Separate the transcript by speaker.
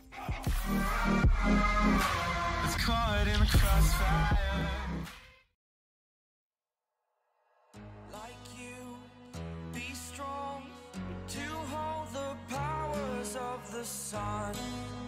Speaker 1: It's caught in the crossfire. Like you, be strong to hold the powers of the sun.